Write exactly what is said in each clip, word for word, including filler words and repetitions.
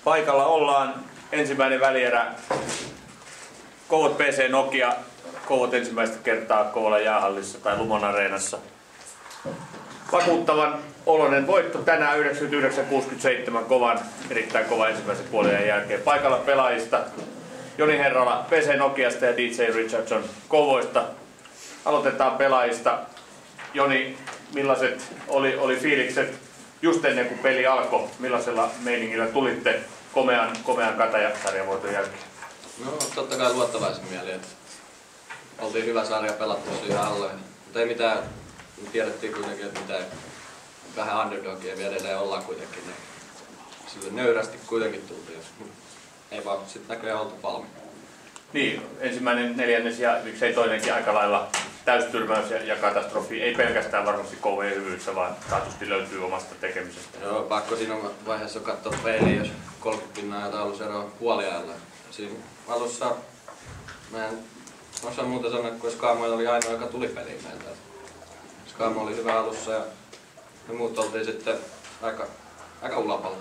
Paikalla ollaan. Ensimmäinen välierä. Kouvola P C Nokia. Kouvola ensimmäistä kertaa Kouvolan jäähallissa tai Lumon areenassa. Vakuuttavan oloinen voitto tänään yhdeksänkymmentäyhdeksän kuusikymmentäseitsemän, kovan, erittäin kova ensimmäisen puolen jälkeen. Paikalla pelaajista Joni Herrala P C Nokiasta ja D J Richardson Kouvoista. Aloitetaan pelaajista. Joni, millaiset oli, oli fiilikset just ennen kuin peli alkoi? Millaisella meiningillä tulitte komean, komean Kataja-sarjavoiton jälkeen? No totta kai luottavaisin mieli, että oltiin hyvä sarja pelattu siihen alle. Mutta ei mitään, me tiedettiin kuitenkin, että mitään vähän underdogia vielä edelleen ollaan kuitenkin. Niin sille nöyrästi kuitenkin tultiin. Ei vaan sitten näköjään oltu valmiita. Niin, ensimmäinen neljännes ja miksei toinenkin aika lailla täystyrmäys ja, ja katastrofi. Ei pelkästään varmasti Kouvojen hyvyyttä, vaan taatusti löytyy omasta tekemisestä. Joo, pakko siinä vaiheessa katsoa peiliin, jos kolmekymmentä pinnaa ja tauluseroa puoliajalla. Siinä alussa mä en osaa muuta sanoa, kun Skaamo oli ainoa, joka tuli peliin meiltä. Skaamo oli hyvä alussa ja me muut oltiin sitten aika, aika ulapalla.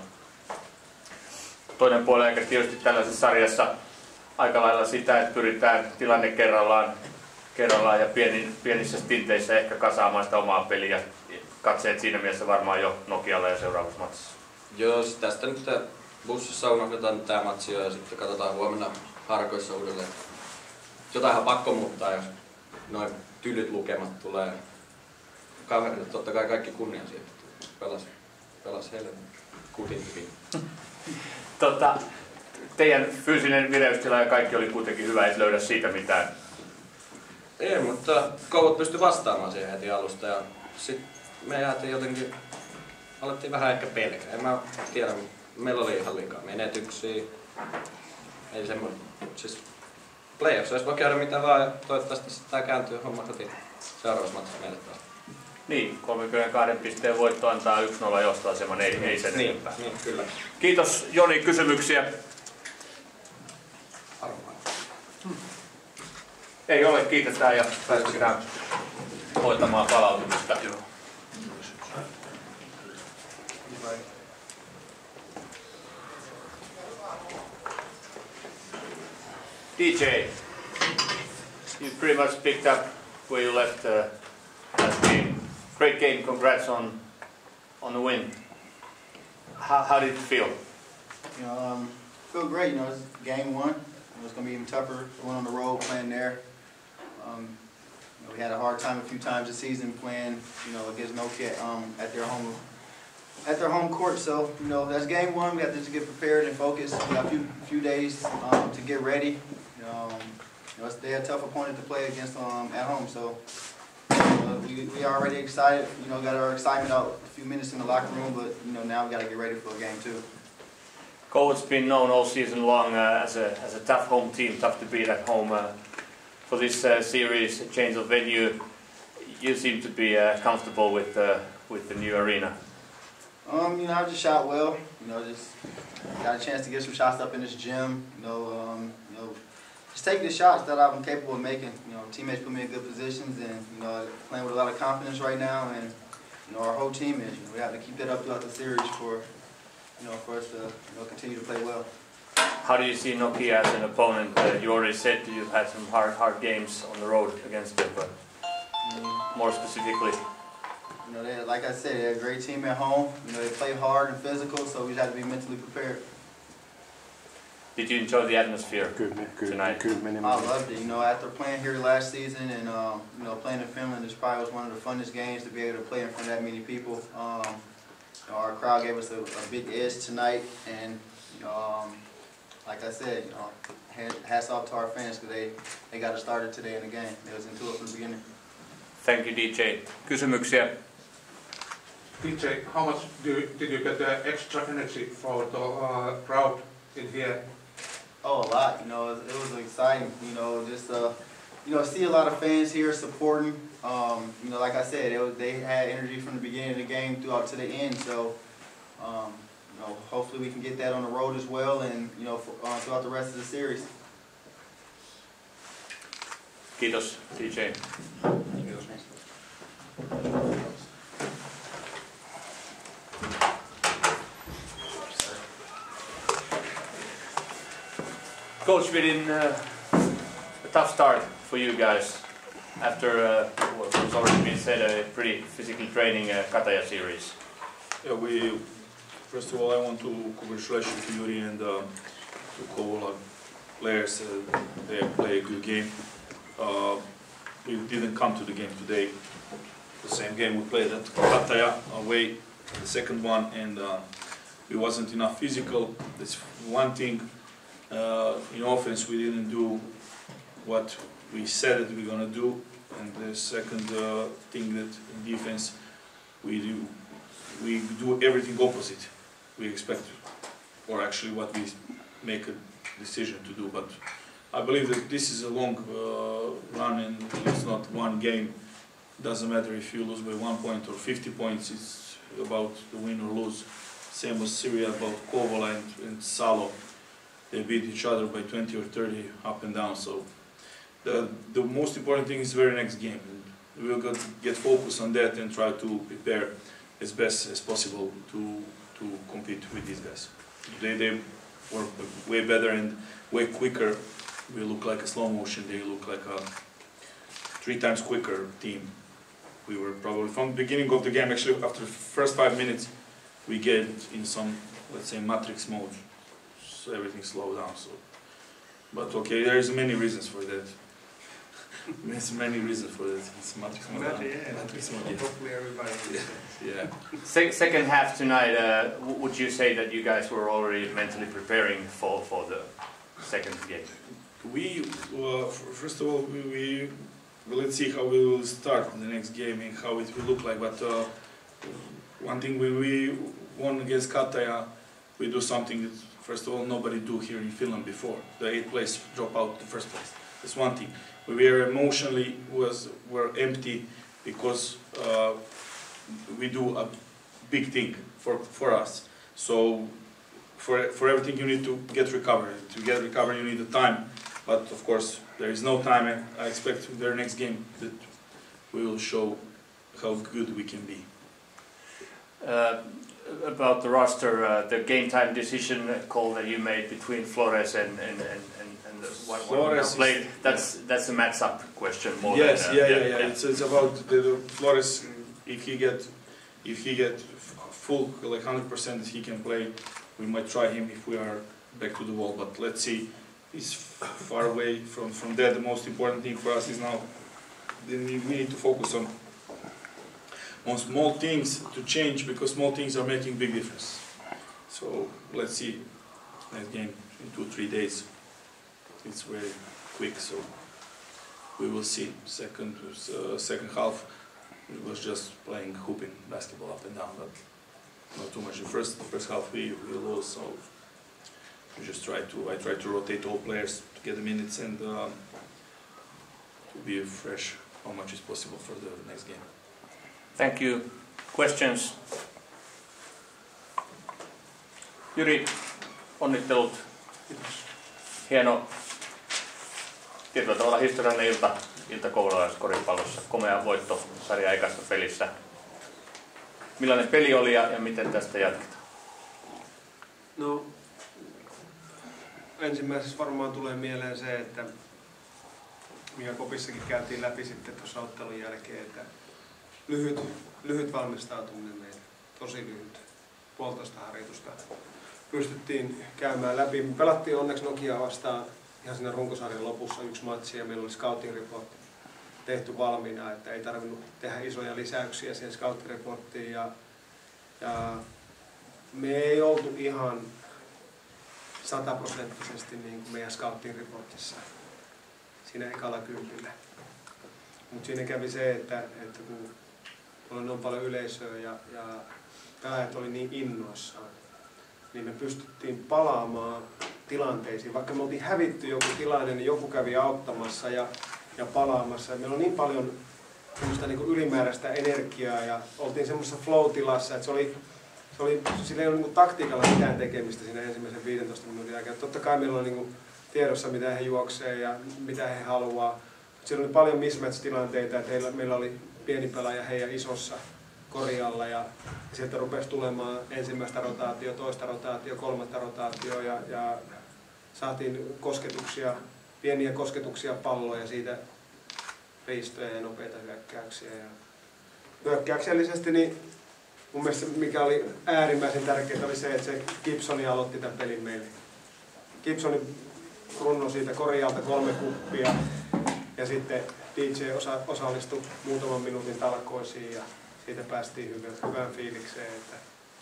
Toinen puoli aika tietysti tällaisessa sarjassa aika lailla sitä, että pyritään tilanne kerrallaan, kerrallaan ja pieni, pienissä stinteissä ehkä kasaamaan sitä omaa peliä. Katseet siinä mielessä varmaan jo Nokialla ja seuraavassa matsissa. Joo, tästä nyt bussissa unohdetaan tämä matsi ja sitten katsotaan huomenna Harkoissa uudelleen. Jotainhan pakko muuttaa, jos noin tylyt lukemat tulee. Kaverille totta kai kaikki kunnia siihen. Pelas, pelas heille kutin hyvin. Tota, teidän fyysinen vireystila ja kaikki oli kuitenkin hyvä, et löydä siitä mitään. Ei, mutta Kouvola pystyi vastaamaan siihen heti alusta ja sitten me jäätiin jotenkin, alettiin vähän ehkä pelkää. En mä tiedä, meillä oli ihan liikaa menetyksiä. Ei semmoinen, siis playoffs voi käydä mitä vaan ja toivottavasti tää kääntyy homma heti seuraavassa matsissa meille taas. Niin, kolmekymmentäkaksi pisteen voitto antaa yksi nolla johtoaseman, ei, ei sen niin, enempää. Niin, kyllä. Kiitos Joni, kysymyksiä? Hmm. Ei ole, kiitetään ja päästään hoitamaan palautumista. Joo. D J, you pretty much picked up where you left uh, last game. Great game, congrats on on the win. How, how did it feel? You know, um, feel great. You know, it's game one. You know, it's going to be even tougher going on the road playing there. Um, you know, we had a hard time a few times this season playing, you know, against Nokia um, at their home at their home court. So, you know, that's game one. We have to just get prepared and focus. We got a few few days um, to get ready. Um, you know, they're a tough opponent to play against um, at home. So. Uh, we we are already excited. You know, got our excitement out a few minutes in the locker room, but you know now we got to get ready for a game two. Kouvola has been known all season long uh, as a as a tough home team, tough to beat at home. Uh, for this uh, series, a change of venue, you seem to be uh, comfortable with uh, with the new arena. Um, you know, I just shot well. You know, just got a chance to get some shots up in this gym. You know, um, you know. Just take the shots that I'm capable of making. You know, teammates put me in good positions, and you know, playing with a lot of confidence right now. And you know, our whole team is. You know, we have to keep that up throughout the series for, you know, for us to you know continue to play well. How do you see Nokia as an opponent? Uh, you already said you've had some hard, hard games on the road against them, but mm. more specifically. You know, they, like I said, they're a great team at home. You know, they play hard and physical, so we just have to be mentally prepared. Did you enjoy the atmosphere tonight? I loved it. You know, after playing here last season and um, you know playing in Finland, this probably was one of the funnest games to be able to play in front of that many people. Um, you know, our crowd gave us a, a big edge tonight, and you know, um, like I said, you know, hats off to our fans because they they got us started today in the game. They was into it from the beginning. Thank you, D J. Kysymyksiä? D J, how much do you, did you get the extra energy for the uh, crowd in here? Oh, a lot. You know, it, it was exciting. You know, just uh, you know, see a lot of fans here supporting. Um, you know, like I said, it was, they had energy from the beginning of the game throughout to the end. So, um, you know, hopefully we can get that on the road as well, and you know, for, uh, throughout the rest of the series. Kiitos, D J. Coach, within uh, a tough start for you guys after uh, what's already been said, a pretty physically draining uh, Kataja series. Yeah, we first of all I want to congratulate you to Yuri and uh, to Kovola players. Uh, they play a good game. Uh, we didn't come to the game today. The same game we played at Kataja away, the second one, and uh, it wasn't enough physical. That's one thing. Uh, in offense, we didn't do what we said that we were gonna do, and the second uh, thing that in defense we do, we do everything opposite. We expect, or actually what we make a decision to do. But I believe that this is a long uh, run, and it's not one game. Doesn't matter if you lose by one point or fifty points. It's about the win or lose. Same as Syria, about Kovola and, and Salo. They beat each other by twenty or thirty up and down. So the the most important thing is the very next game. And we will get, get focused on that and try to prepare as best as possible to to compete with these guys. They they were way better and way quicker. We look like a slow motion. They look like a three times quicker team. We were probably from the beginning of the game. Actually, after the first five minutes, we get in some, let's say, matrix mode. So everything slowed down. So, but okay, there's many reasons for that. There's many reasons for that. It's matrix mode. Yeah. Matrix mode. Yeah. Hopefully everybody. Yeah. Se second half tonight, uh, would you say that you guys were already mentally preparing for, for the second game? We, uh, first of all, we, we well, let's see how we will start the next game and how it will look like. But uh, one thing, when we won against Kataja, we do something that, first of all, nobody do here in Finland before. The eighth place drop out the first place. That's one thing. We were emotionally was were empty because uh, we do a big thing for for us. So for for everything you need to get recovered. To get recovered, you need the time. But of course, there is no time. I expect in their next game that we will show how good we can be. Uh, about the roster, uh, the game time decision call that you made between Flores and and and, and, and the one one now played. That's that's a match-up question more Yes, than, yeah, uh, yeah, yeah, yeah. It's it's about the, the Flores. If he get if he get full like hundred percent that he can play, we might try him if we are back to the wall. But let's see. He's far away from, from that. The most important thing for us is now we need to focus on on small things to change, because small things are making big difference. So let's see next game in two three days. It's very quick, so we will see. Second uh, second half it was just playing hooping basketball up and down, but not too much. The first first half we we lost, so. We just try to, I try to rotate all players to get the minutes and um, to be fresh how much is possible for the next game. Thank you. Questions? Jyri, onnittelut. Hieno, tietyllä tavalla historiallinen ilta, ilta koululaiskoripallossa. Komea voitto sarjan ekasta pelissä. Millainen peli oli ja, ja miten tästä jatketaan? No, ensimmäisessä varmaan tulee mieleen se, että mikä Kopissakin käytiin läpi sitten tuossa ottelun jälkeen, että lyhyt, lyhyt valmistautuminen meillä, tosi lyhyt, puolitoista harjoitusta pystyttiin käymään läpi. Me pelattiin onneksi Nokia vastaan ihan siinä runkosarjan lopussa yksi matsi ja meillä oli scouting report tehty valmiina, että ei tarvinnut tehdä isoja lisäyksiä siihen scouting reporttiin ja, ja me ei oltu ihan sataprosenttisesti niin kuin meidän scouting reportissa siinä ekalla kympillä. Mutta siinä kävi se, että, että kun oli noin paljon yleisöä ja, ja pelaajat oli niin innoissaan, niin me pystyttiin palaamaan tilanteisiin. Vaikka me oltiin hävitty joku tilanne, niin joku kävi auttamassa ja, ja palaamassa. Ja meillä on niin paljon niin kuin ylimääräistä energiaa ja oltiin semmoisessa flow-tilassa, että se oli Se oli, sillä ei ollut niin taktiikalla mitään tekemistä siinä ensimmäisen viidentoista minuutin aikana. Totta kai meillä on niin tiedossa, mitä he juoksee ja mitä he haluaa. Siellä oli paljon mismatch-tilanteita, että heillä, meillä oli pieni pelaaja heidän isossa korjalla ja sieltä rupesi tulemaan ensimmäistä rotaatio, toista rotaatio, kolmatta rotaatio ja, ja saatiin kosketuksia, pieniä kosketuksia palloa ja siitä riistoja ja nopeita hyökkäyksiä. Ja hyökkäyksellisesti niin mun mielestä mikä oli äärimmäisen tärkeää oli se, että se Gibsoni aloitti tämän pelin meille. Gibsoni runnoi siitä korjaalta kolme kuppia ja sitten D J osa, osallistui muutaman minuutin talkoisiin ja siitä päästiin hyvään, hyvään fiilikseen. Että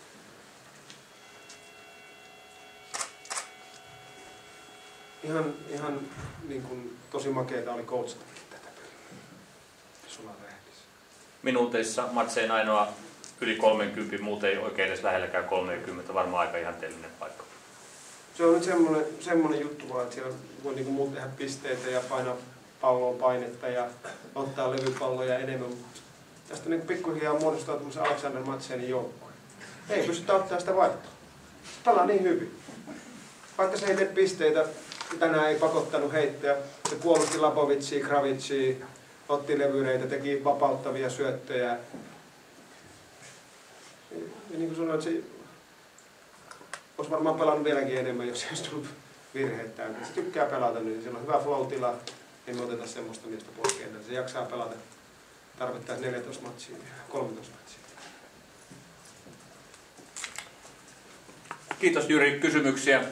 ihan ihan niin kuin, tosi makeeta oli coachata tätä peliä. Sulla rehdissä. Minuuteissa matsein ainoa yli kolmekymmentä, muuten ei oikein edes lähelläkään kolmekymmentä, varmaan aika ihanteellinen paikka. Se on nyt semmoinen, semmoinen juttu vaan, että siellä voi niin kuin muut tehdä pisteitä ja painaa palloon painetta ja ottaa levypalloja enemmän. Tästä niin pikkuhiljaa muodostaa tämmöisen Alexander Madsenin joukkue. Ei pystytä ottaa sitä vaihtoa. Se pelaa niin hyvin. Vaikka se ei tee pisteitä, tänään ei pakottanut heittää. Se puolusti Lapovitsia, Kravitsia, otti levyreitä, teki vapauttavia syöttöjä. Ja niin kuin sanoin, että se olisi varmaan pelannut vieläkin enemmän, jos se olisi tullut virheet täynnä. Se tykkää pelata nyt, sillä on hyvä flow-tila. Ei me oteta semmoista miestä pois kentällä. Se jaksaa pelata tarvittaessa neljätoista matsia, kolmetoista matsia. Kiitos Jyri, kysymyksiä.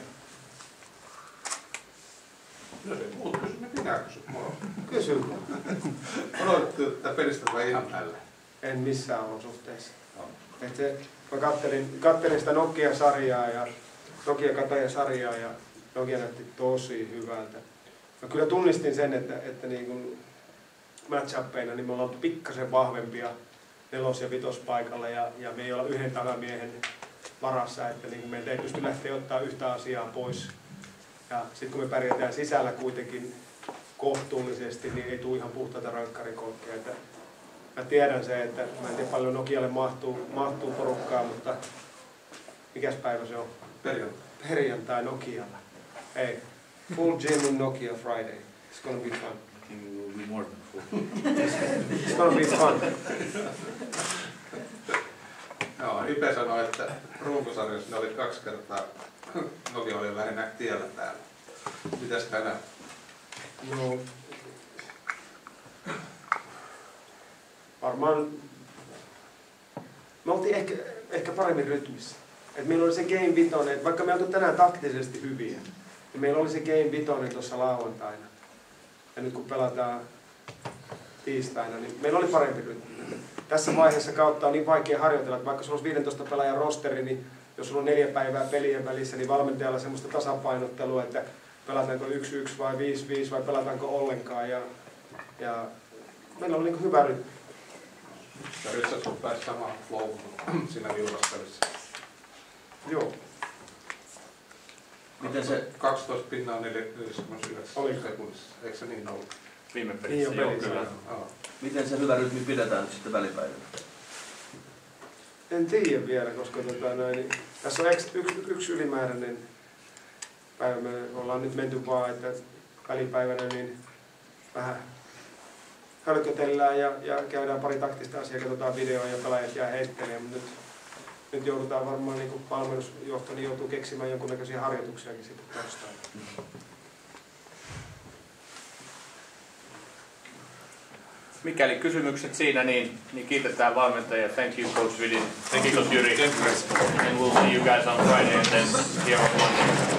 Jos ei muut kysy, niin minä kysyn. Kysy. Odotettu tätä pelistä vai ihan tällä? En missään olosuhteissa. Et se, mä kattelin, kattelin sitä Nokia-sarjaa ja Nokia Kataja-sarjaa ja Nokia näytti tosi hyvältä. Mä kyllä tunnistin sen, että, että niin kuin match-uppeina niin me ollaan pikkasen vahvempia nelos- ja vitospaikalla ja, ja me ei olla yhden takamiehen varassa, että niin meiltä ei pysty lähteä ottaa yhtä asiaa pois. Ja sitten kun me pärjätään sisällä kuitenkin kohtuullisesti, niin ei tule ihan puhtaita rankkarikoukkeja. Mä tiedän se, että mä en tiedä paljon Nokialle mahtuu, mahtuu porukkaa, mutta mikäs päivä se on? Perjantai. Perjantai Nokialla. Ei. Full gym in Nokia Friday. It's gonna be fun. I think it will be more than full. It's gonna be fun. Joo, Ipe sanoi, että runkosarjassa ne oli kaksi kertaa. Nokia oli lähinnä tiellä täällä. Mitäs tänään? No, varmaan me oltiin ehkä, ehkä paremmin rytmissä. Et meillä oli se game vitonen, että vaikka me oltiin tänään taktisesti hyviä, niin meillä oli se game vitonen tuossa lauantaina. Ja nyt kun pelataan tiistaina, niin meillä oli parempi rytmi. Tässä vaiheessa kautta on niin vaikea harjoitella, että vaikka sulla olisi viisitoista pelaajan rosteri, niin jos sulla on neljä päivää pelien välissä, niin valmentajalla on semmoista tasapainottelua, että pelataanko yksi yksi vai viisi viisi vai pelataanko ollenkaan. Ja, ja meillä oli niin hyvä rytmi. Ja Richardson pääsi samaan flowhun siinä viuraspelissä. Joo. Miten se kaksitoista pinnaa neljäkymmentäyhdeksän sekunnissa? Eikö se niin ollut? Viime Niin pelissä, on joo, pelissä. kyllä. Joo. Miten se hyvä rytmi pidetään nyt sitten välipäivänä? En tiedä vielä, koska tota, noin, niin, tässä on yksi, yksi ylimääräinen päivä. Me ollaan nyt menty vaan, että välipäivänä niin vähän hölkötellään ja, ja käydään pari taktista asiaa, katsotaan videoa ja pelaajat jää heittelemään. Nyt, nyt joudutaan varmaan, niin kuin valmennusjohto niin joutuu keksimään jonkunnäköisiä harjoituksiakin sitten torstaina. Mikäli kysymykset siinä, niin, niin kiitetään valmentajia. Thank you, Coach Vidin. Kiitos Jyri. And we'll see you guys on Friday and then here on Monday.